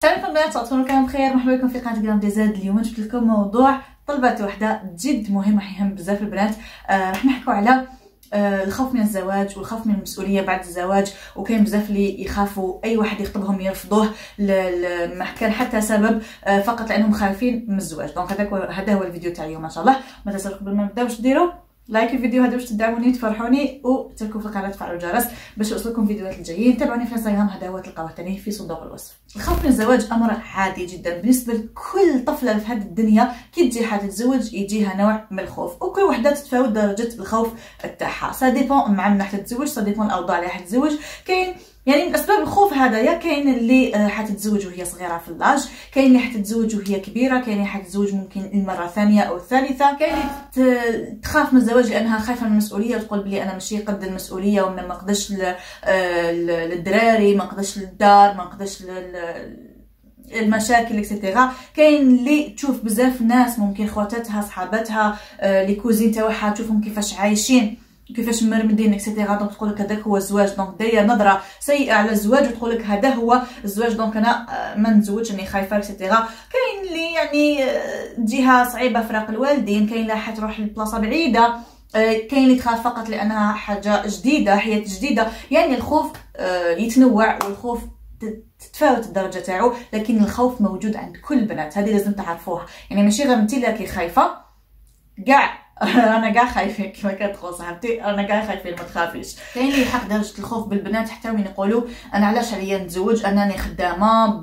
السلام عليكم البنات، تكونوا كامل بخير. مرحبا بكم في قناه جرام دي زاد. اليوم جبت لكم موضوع طلبات وحده جد مهم، راح يهم بزاف البنات. راح نحكوا على الخوف من الزواج والخوف من المسؤوليه بعد الزواج. وكاين بزاف اللي يخافوا اي واحد يخطبهم يرفضوه ما كان حتى سبب، فقط لانهم خايفين من الزواج. دونك هذا هو الفيديو تاع اليوم ان شاء الله. ما تنساوش قبل ما نبداو واش ديروا لايك الفيديو هذا باش تدعموني تفرحوني، وتركوا في القناه تفعلوا الجرس باش يوصلكم فيديوهات الجايين. تابعوني في الانستغرام، هذا هو تلقاوه ثاني في صندوق الوصف. الخوف من الزواج امر عادي جدا بالنسبه لكل طفله في هذه الدنيا. كي تجي حاجه تتزوج يجيها نوع من الخوف، وكل وحده تتفاوت درجه الخوف تاعها. سا ديبون مع من حتتزوج، سا ديبون الاوضاع اللي حتتزوج. كاين يعني من اسباب الخوف هذايا كاين اللي حتتزوج وهي صغيره في اللاج، كاين اللي حتتزوج وهي كبيره، كاين اللي حتتزوج ممكن المره الثانيه او الثالثه، كاين اللي تخاف من الزواج لانها خايفه من المسؤوليه وتقول بلي انا ماشي قد المسؤوليه وما نقدرش للدراري، ما نقدرش للدار، ما نقدرش المشاكل اكسيتيرا. كاين اللي تشوف بزاف ناس ممكن خواتاتها صحاباتها لي كوزين تاعها تشوفهم كيفاش عايشين كيفاش مرمدين اكسيتيرا، دونك تقول لك هذاك هو الزواج. دونك دايره نظره سيئه على الزواج وتقول لك هذا هو الزواج، دونك انا ما نتزوجش راني خايفه اكسيتيرا. كاين اللي يعني جهه صعيبه فراق الوالدين، كاين اللي حتروح لبلاصه بعيده، كاين اللي تخاف فقط لانها حاجه جديده، حياه جديده. يعني الخوف يتنوع، والخوف تتفاوت الدرجه تاعو، لكن الخوف موجود عند كل البنات. هذه لازم تعرفوها، يعني ماشي غير انت اللي خايفه، كاع انا كاع خايفه كما كتقول صاحبتي، انا كاع خايفين ما تخافيش. كاين اللي يحق درجه الخوف بالبنات حتى وين يقولوا انا علاش عليا نتزوج، انا راني خدامه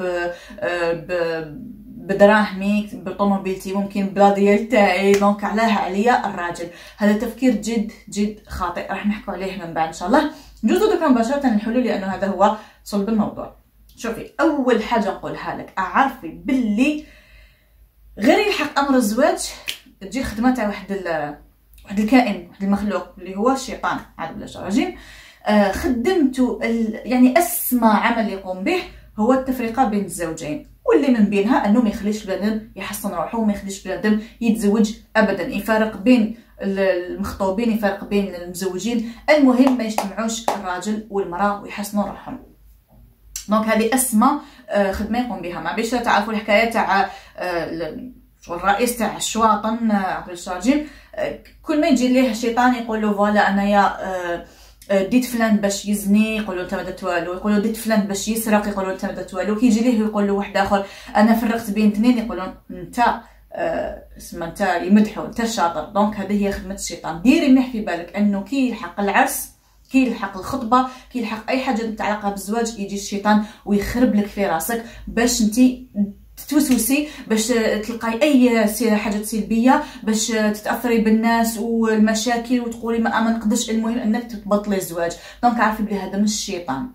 بدراهمي بطوموبيلتي ممكن بلا ديال تاعي، دونك علاه عليا الراجل. هذا تفكير جد جد خاطئ، راح نحكوا عليه من بعد ان شاء الله. ندوزو دوكا مباشره للحلول لانه هذا هو صلب الموضوع. شوفي، اول حاجه نقولها لك، اعرفي باللي غير يلحق امر الزواج تجي خدمه تاع واحد الكائن، واحد المخلوق اللي هو الشيطان، عاد بلاش رجيم. خدمته يعني اسمى عمل يقوم به هو التفرقه بين الزوجين، واللي من بينها انه ما يخليش بنادم يحصن روحه وما يخليش بنادم يتزوج ابدا، يفارق بين المخطوبين، يفارق بين المزوجين. المهم ما يجتمعوش الراجل والمراه ويحسنوا روحهم. دونك هذه اسمى خدمه يقوم بها. ما بيش تعرفوا الحكايه تاع الرئيس تاع الشواطن عبد الشاجين، كل ما يجي ليه الشيطان يقول له فوالا انايا ديت فلان باش يزني، يقولوا انت ما درت والو، يقولوا ديت فلان باش يسرق، يقولوا انت ما درت والو. كي يجي ليه يقول له واحد اخر انا فرقت بين اثنين، يقولوا انت اسمه انت يمدحوا انت الشاطر. دونك هذه هي خدمه الشيطان. ديري مليح في بالك انه كي يلحق العرس، كي يلحق الخطبه، كي يلحق اي حاجه متعلقه بالزواج، يجي الشيطان ويخرب لك في راسك باش انت توسوسي، باش تلقاي اي حاجه سلبيه، باش تتاثري بالناس والمشاكل وتقولي ما نقدرش. المهم انك تبطلي الزواج. دونك عارفي بلي هذا مش الشيطان،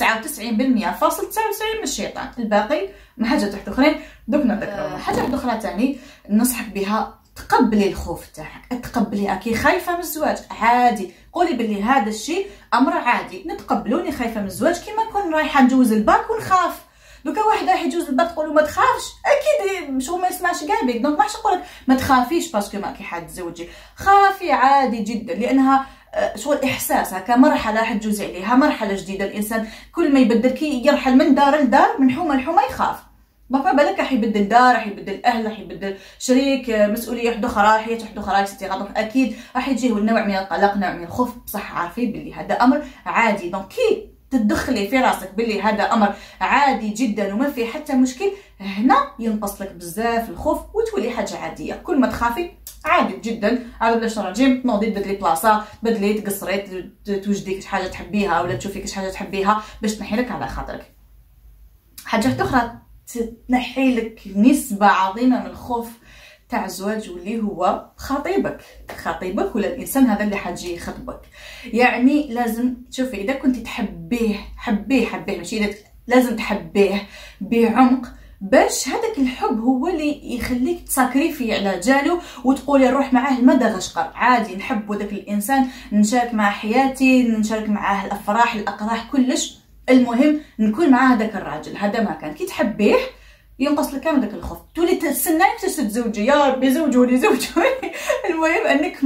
99.99 من الشيطان، الباقي من حاجات واحده اخرين. دوك نذكروا حاجه واحده اخرى ثاني ننصحك بها، تقبلي الخوف تاعك، تقبليها. كي خايفه من الزواج عادي، قولي بلي هذا الشيء امر عادي نتقبلوني خايفه من الزواج، كيما نكون رايحه نجوز الباك ونخاف. دوكا واحد راح يجوز الباك تقولوا ما تخافش، اكيد شغل ما يسمعش كاع بيك. دونك ماش نقولك ما تخافيش باسكو ماكي حد تزوجي، خافي عادي جدا، لانها شغل احساس هكا، مرحله راح تجوزي عليها، مرحله جديده. الانسان كل ما يبدل، كي يرحل من دار لدار، من حومه لحومه، يخاف. دونك ما بالك راح يبدل دار، راح يبدل اهل، راح يبدل شريك، مسؤوليه وحده اخرى، حياه وحده اخرى، اكسترا. دونك اكيد راح يجيه نوع من القلق، نوع من الخوف. بصح عارفين باللي هذا امر عادي. دونك كي تدخلي في راسك باللي هذا امر عادي جدا وما فيه حتى مشكل، هنا ينقص لك بزاف الخوف وتولي حاجه عاديه. كل ما تخافي عادي جدا، عاد بلاش رجيم تنوضي تبدلي بلاصه، تبدلي تقصري، توجدي حاجه تحبيها ولا تشوفي كاش حاجه تحبيها باش تنحي لك على خاطرك. حاجه اخرى تنحي لك نسبه عظيمه من الخوف تاع الزواج، واللي هو خطيبك ولا الانسان هذا اللي حاجي يخطبك. يعني لازم تشوفي، اذا كنتي تحبيه ماشي لازم تحبيه بعمق، باش هذاك الحب هو اللي يخليك تساكريفي على جالو وتقولي نروح معاه لمدى غشقر. عادي نحب ذاك الانسان، نشارك معاه حياتي، نشارك معاه الافراح الاقراح كلش، المهم نكون معاه هذاك الراجل. هذا ما كان كي تحبيه ينقص لك كامل داك الخوف، تولي تستناي باش تتزوجي، يا ربي زوجوني. المهم انك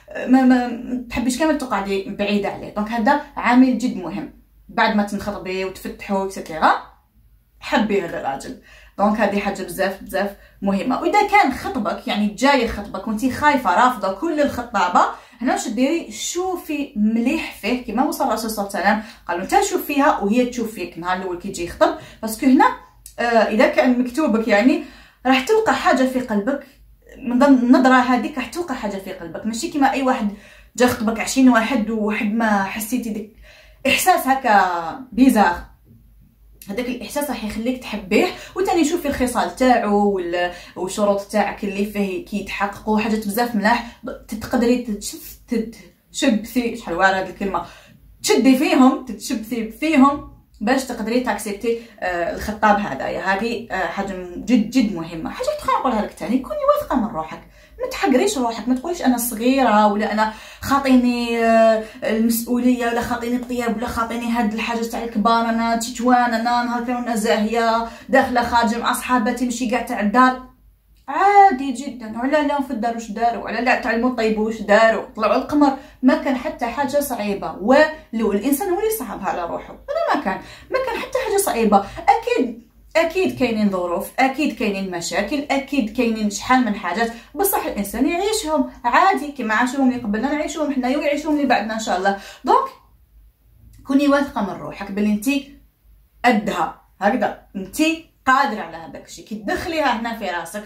ما تحبيش كامل تقعدي بعيده عليه. دونك هذا عامل جد مهم. بعد ما تنخطبي وتفتحوا اكسترا، حبي هذا الراجل. دونك هذه حاجه بزاف بزاف مهمه. واذا كان خطبك يعني جاي يخطبك وانت خايفه رافضه كل الخطابه، هنا واش ديري؟ شوفي مليح فيه كما وصل الرسول صلى الله عليه وسلم قال انت شوف فيها وهي تشوف فيك نهار الاول كي يجي يخطب. باسكو هنا اذا كان مكتوبك يعني راح توقع حاجه في قلبك من ضمن النظره هذيك، راح توقع حاجه في قلبك، ماشي كيما اي واحد جا خطبك 20 واحد وواحد ما حسيتي ديك احساس هكا بيزار. هذاك الاحساس راح يخليك تحبيه، وثاني شوفي الخصال تاعو والشروط تاعك اللي فيه كي يتحققوا حاجات بزاف ملاح. تقدري تشبثي، شحال واعره هذه الكلمه، تشدي فيهم، تتشبثي فيهم باش تقدري تاكسبتي الخطاب هذايا. هذه حاجه جد جد مهمه. حاجه اخرى نقولها لك ثاني، كوني واثقه من روحك، ما تحقريش روحك، ما تقوليش انا صغيره ولا انا خاطيني المسؤوليه ولا خاطيني الطياب ولا خاطيني هاد الحاجه تاع الكبار، انا تيتوان انا نهار كنا زاهيه داخله خارجه مع صحاباتي ماشي كاع تاع الدار. عادي جدا. ولا لا في الدار واش داروا، ولا لا تعلموا طيبوا واش داروا، طلعوا القمر، ما كان حتى حاجه صعيبه. ولو الانسان هو اللي صعبها على روحه، هذا ما كان حتى حاجه صعيبه. اكيد كاينين ظروف، اكيد كاينين مشاكل، اكيد كاينين شحال من حاجات، بصح الانسان يعيشهم عادي كما عاشوهم اللي قبلنا نعيشوهم حنايا ويعيشوهم اللي بعدنا ان شاء الله. دونك كوني واثقه من روحك بلي انت قدها، هكذا انت قادره على هذاك الشيء. كي تدخليها هنا في راسك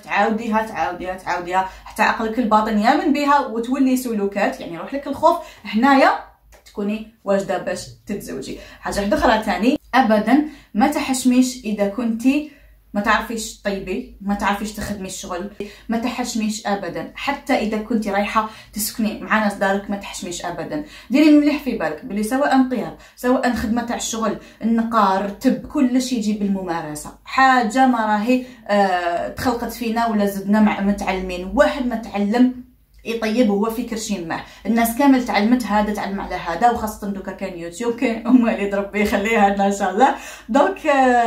تعاوديها حتى عقلك الباطن يامن بها وتولي سلوكات، يعني يروح لك الخوف هنايا تكوني واجده باش تتزوجي. حاجه واحده اخرى ثاني، ابدا ما تحشميش اذا كنتي ما تعرفيش طيبي، ما تعرفيش تخدمي الشغل، ما تحشميش ابدا. حتى اذا كنتي رايحه تسكني مع ناس دارك ما تحشميش ابدا. ديري مليح في بالك بلي سواء طياب سواء خدمه تاع الشغل النقار الطب كل شيء يجي بالممارسه. حاجه ما راهي تخلقت فينا ولا زدنا متعلمين. واحد ما تعلم يطيب وهو في كرشين معه، الناس كامل تعلمت، هذا تعلم على هذا، وخاصه دوكا كان يوتيوب، كاين والد ربي يخليها لنا ان شاء الله. دونك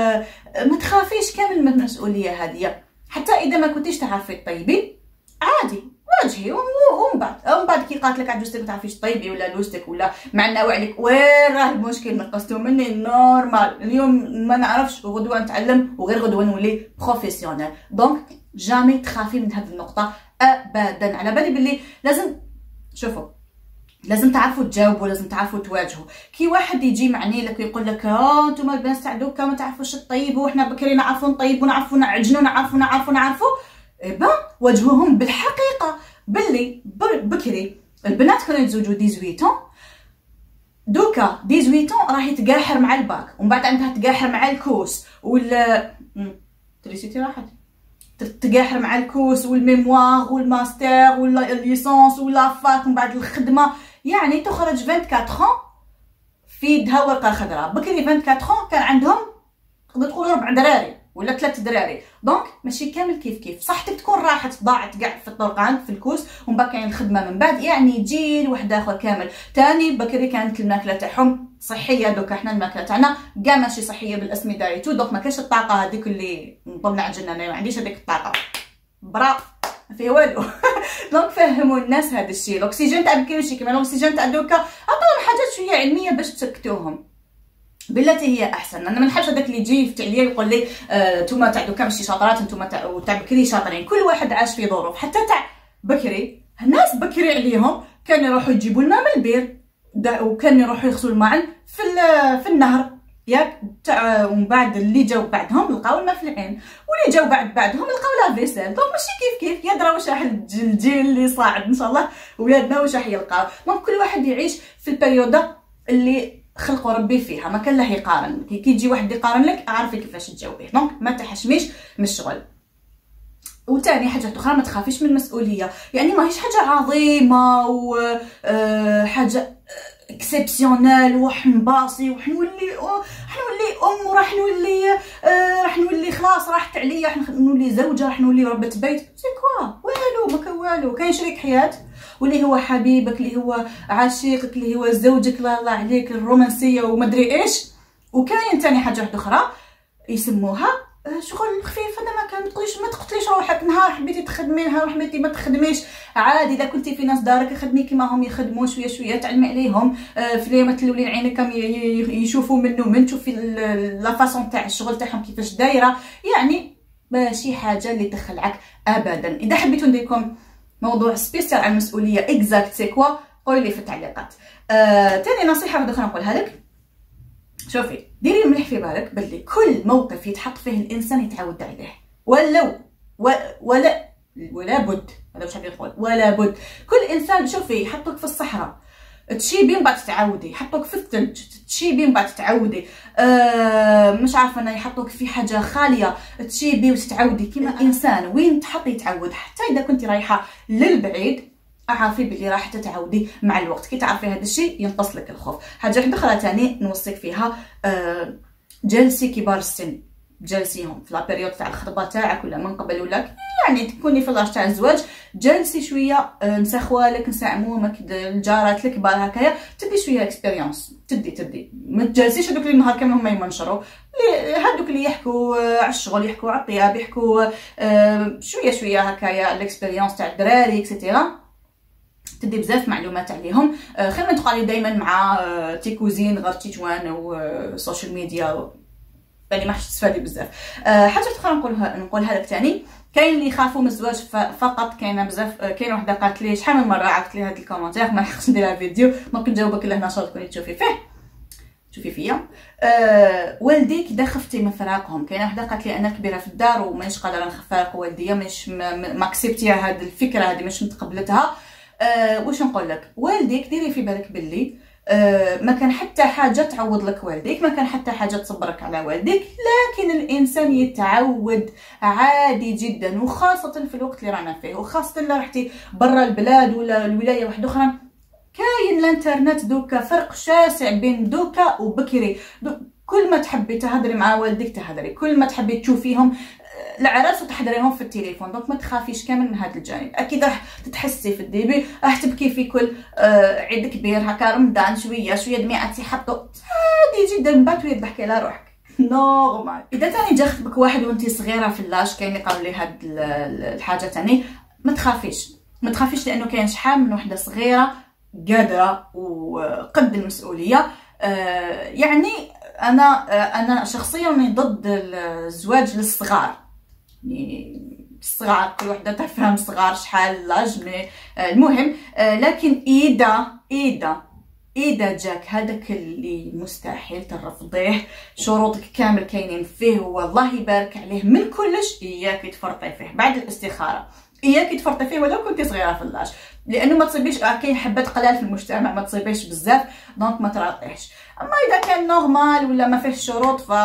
ما تخافيش كامل من المسؤوليه هذه. حتى اذا ما كنتيش تعرفي طيبي عادي واجهي، ومن بعد كي قالت لك عجوزتك ما تعرفيش طيبي ولا لوزتك ولا معناوي عليك، وين راه المشكل؟ نقصتو مني نورمال، اليوم ما نعرفش وغدوه نتعلم وغير غدوه نولي بروفيسيونيل. دونك جامي تخافي من هذه النقطه ابدا. على بالي باللي لازم شوفوا لازم تعرفوا تجاوبوا، لازم تعرفوا تواجهوا. كي واحد يجي معني لك ويقول لك انتم البنات تاع دوكا ما تعرفوش تطيبوا وحنا بكري نعرفوا نطيبوا نعرفوا نعجنوا نعرفوا ايبا واجهوهم بالحقيقه باللي بكري البنات كانوا يتزوجوا 18 دوكا 18 راح يتقاحر مع الباك ومن بعد عندها تقاحر مع الكورس ولا تريسيتي راحت تقاحر مع الكورس والميموار والماستر ولا الليسونس ولا فاك ومن بعد الخدمه، يعني تخرج 24 في يدها ورقه خضراء. بكري 24 كان عندهم تقدر تقول 4 دراري ولا 3 دراري. دونك ماشي كامل كيف صحتك تكون راحت ضاعت كاع في الطرقان في الكورس ومن بعد كاين الخدمه من بعد، يعني جيل واحد اخر كامل. ثاني بكري كانت الماكله تاعهم صحيه، دوكا حنا الماكله تاعنا كاع ماشي صحيه بالاسمده ريتو، دونك ما كاينش الطاقه هذيك اللي نضل نعجن. انا ما عنديش هذيك الطاقه برا ما فيه والو. دونك فهموا الناس هذا الشيء. الاكسجين تاع بكري ماشي كيما الاكسجين تاع دوكا، عطاهم حاجات شويه علميه باش تسكتوهم بالتي هي احسن. انا ما نحبش هذاك اللي يجي يفتح عليا ويقول لي نتوما تاع دوكا ماشي شاطرات، نتوما تاع بكري شاطرين. كل واحد عاش في ظروف. حتى تاع بكري الناس بكري عليهم كانوا يروحوا يجيبوا الماء من البير وكانوا يروحوا يغسلوا الماعن في النهر ياك تاع، ومن بعد اللي جاو بعدهم لقاو الماء في العين، واللي جاو بعدهم لقاو لا فيسيل. دونك ماشي كيف يدرا واش راح الجيل اللي صاعد ان شاء الله ولادنا واش راح يلقاو. دونك كل واحد يعيش في البريوده اللي خلقوا ربي فيها، ما كان له يقارن. كي يجي واحد يقارن لك عارفي كيفاش تجاوبيه. دونك ما تحشميش من الشغل. وثاني حاجه اخرى ما تخافيش من المسؤوليه، يعني ماهيش حاجه عظيمه وحاجه اكسبسيونيل وحنباصي وحنولي ام وراح نولي خلاص راحت عليا، راح نولي زوجه، راح نولي ربة بيت. سي كوا والو ما كان والو. كاين شريك حياه واللي هو حبيبك اللي هو عاشقك اللي هو زوجك الله عليك الرومانسيه ومدري ايش. وكاين ثاني حاجه واحده اخرى يسموها شغل خفيف. هذا ما كان ما تقتليش روحك نهار حبيتي تخدمي نهار حبيتي ما تخدميش. عادي اذا كنتي في ناس دارك خدمي كيما هم يخدموا، شويه شويه تعلمي عليهم في اليوم تلولين عينك يشوفوا من تشوفي لا فاصون تاع الشغل تاعهم كيفاش دايره، يعني ماشي حاجه اللي تخلعك ابدا. اذا حبيتوا نديركم موضوع سبيسيال على المسؤوليه اكزاكت سي كوا قولي لي في التعليقات. تاني نصيحه واحده اخرى نقولها لك، شوفي ديري مليح في بالك بلي كل موقف يتحط فيه الانسان يتعود عليه، ولا بد، هذا واش غادي نقول، ولا بد. كل انسان شوفي يحطوك في الصحراء تشيبي من بعد تتعودي، يحطوك في الثلج تشيبي من بعد تتعودي، مش عارفه انا يحطوك في حاجه خاليه تشيبي وتتعودي. كيما انسان وين تحط يتعود، حتى اذا كنتي رايحه للبعيد اعرفي بلي راح تتعودي مع الوقت. كي تعرفي هذا الشيء ينقص لك الخوف. حاجه واحده اخرى ثاني نوصيك فيها، جلسي كبار السن، جلسيهم في لا بيريود تاع الخطبه تاعك ولا من قبل، ولا يعني تكوني في لاج تاع الزواج، جلسي شويه نسا خوالك نسا عمومك الجارات الكبار هكايا، تدي شويه اكسبيريونس، تدي ما تجلسيش هذوك اللي النهار كامل هما يمنشروا، هذوك اللي يحكوا على الشغل، يحكوا على الطياب، يحكوا شويه هكايا الاكسبيريونس تاع الدراري اكسيتيرا، تدي بزاف معلومات عليهم. خير ما تقالي دائما مع تي كوزين غير تيتوان والسوشيال ميديا، يعني ما حش تستفادي بزاف. حاجه اخرى نقولها لك ثاني، كاين اللي يخافوا من الزواج فقط. كاينه بزاف، كاينه وحده قالت لي شحال من مره عاودت لي هذا الكومونتير ما لحقتش نديرها فيديو، دونك نجاوبك لهنا ان شاء الله تكوني تشوفي فيا. والديك اذا خفتي من فراقهم، كاينه وحده قالت لي انا كبيره في الدار ومانيش قادره نفارق والديا، مانيش ما كسبتيها هذه الفكره هذه، مش متقبلتها. واش نقول لك، والديك ديري في بالك باللي ما كان حتى حاجه تعوض لك والديك، ما كان حتى حاجه تصبرك على والديك، لكن الانسان يتعود عادي جدا، وخاصه في الوقت اللي رانا فيه، وخاصه الا رحتي برا البلاد ولا الولايه واحده اخرى. كاين الانترنت دوكا، فرق شاسع بين دوكا وبكري. كل ما تحبي تهضري مع والديك تهضري، كل ما تحبي تشوفيهم العراس وتحضريهم في التليفون، دونك ما تخافيش كامل من هذا الجانب. اكيد راح تحسي في الديبي راح تبكي في كل عيد كبير هكا، رمضان شويه دميعات يحطوا عادي جدا، من بعد تولي تضحكي على روحك نورمال. اذا تاني جا خطبك واحد وانت صغيره في اللاش، كاين اللي قالوا لي هاد الحاجه تاني، ما تخافيش لانه كاين شحال من وحده صغيره قادره وقد المسؤوليه. يعني انا شخصيا ضد الزواج للصغار، يعني الصغار كل وحده تفهم صغار شحال لاج، المهم لكن اذا جاك هذاك اللي مستحيل ترفضيه، شروطك كامل كاينين فيه والله يبارك عليه من كلش، اياك تفرطي فيه بعد الاستخاره، اياك تفرطي فيه ولو كنتي صغيره في اللاج، لانه ما تصيبيش كاين حبات قلال في المجتمع، ما تصيبيش بزاف، دونك ما تراطيش. اما اذا كان نورمال ولا ما فيهش شروط ف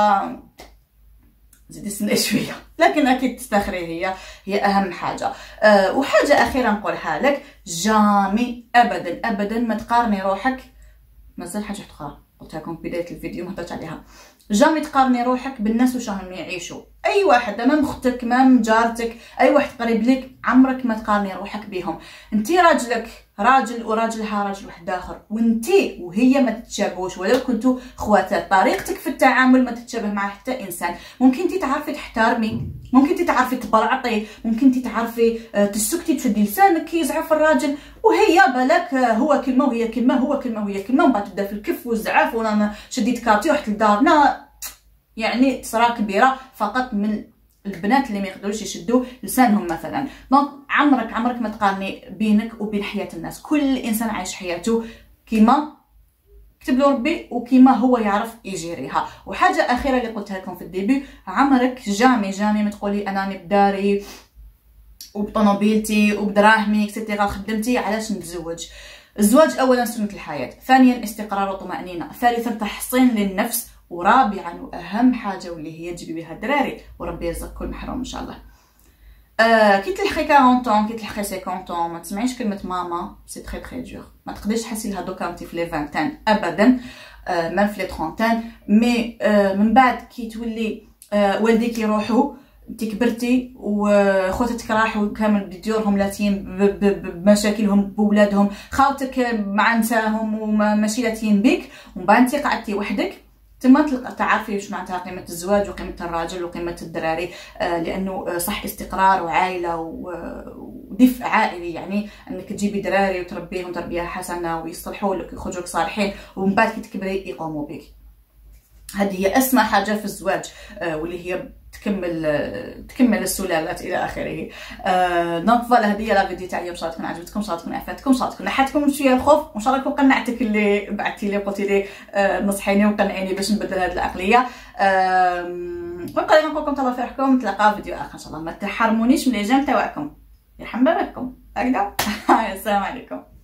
زيدي سني شويه، لكن اكيد تستخري هي اهم حاجه. وحاجه اخيره نقولها لك، جامي ابدا ما تقارني روحك، مازال حاجه اخرى قلتها لكم في بدايه الفيديو ما هضرتش عليها، جامي تقارني روحك بالناس واش راهم يعيشوا. اي واحد، مام اختك مام جارتك، اي واحد قريب لك، عمرك ما تقارني روحك بهم. انتي راجلك راجل وراجلها راجل واحد اخر، وانتي وهي ما تتشابهوش ولو كنتوا خواتات، طريقتك في التعامل ما تتشابه مع حتى انسان. ممكن انتي تعرفي تحترمي، ممكن انتي تعرفي تبرعطي، ممكن انتي تعرفي تسكتي تشدي لسانك كي يزعف الراجل، وهي بالك هو كلمه وهي كلمه، هو كلمه وهي كلمه، ومن بعد تبدا في الكف والزعاف وانا شديت كارتي ورحت لدارنا. يعني تصرا كبيره فقط من البنات اللي ما يقدروش يشدوا لسانهم مثلا. دونك عمرك ما تقارني بينك وبين حياه الناس، كل انسان عايش حياته كيما كتب له ربي وكيما هو يعرف يجيريها. وحاجه اخيره اللي قلتها لكم في الديبي، عمرك جامي ما تقولي انا بداري وبطوموبيلتي وبدراهمي اكسيتيرا خدمتي علاش نتزوج. الزواج اولا سنه الحياه، ثانيا استقرار وطمانينه، ثالثا تحصين للنفس، ورابعا واهم حاجه واللي هي تجيبي بها الدراري، وربي يرزق كل محروم ان شاء الله. كي تلحقي 40 طون، كي تلحقي 50 طون، ما تسمعيش كلمه ماما، سي تري تري دور، ما تقدريش تحسي لها دوكا انت في لي 20 ابدا، مام في لي 30 مي من بعد كي تولي والديك يروحوا، انت كبرتي وخوتك راحوا كامل بديورهم لاتين بمشاكلهم بولادهم، خاوتك مع نساهم وماشي لاتين بيك، ومن بعد انت قعدتي وحدك، تما تعرفي واش معناتها قيمه الزواج وقيمه الراجل وقيمه الدراري. لانه صح استقرار وعائله ودار دفء عائلي، يعني انك تجيبي دراري وتربيهم تربيه حسنه ويصلحوا لك ويخرجوا لك صالحين، ومن بعد كي تكبري يقوموا بك. هذه هي اسمى حاجه في الزواج، واللي هي تكمل السلالات الى اخره. دونك فوالا هذه هي لا فيديو تاعي، ان شاء الله تكون عجبتكم، ان شاء الله تكون عفاتكم، ان شاء الله تكون نحاتكم شويه الخوف، وان شاء الله تكون قنعتك اللي بعثتي لي وقلتي لي نصحيني وقنعيني باش نبدل هذه العقليه. ونبقى نقول لكم تهلاو في روحكم، نتلاقاو في فيديو اخر ان شاء الله. ما تحرمونيش من الاعجاب تاعكم، يرحم باباكم هكذا. السلام عليكم.